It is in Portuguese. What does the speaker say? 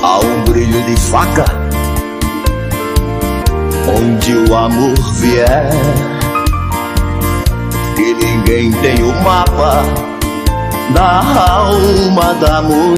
há um brilho de faca onde o amor vier, e ninguém tem o mapa da alma da mulher.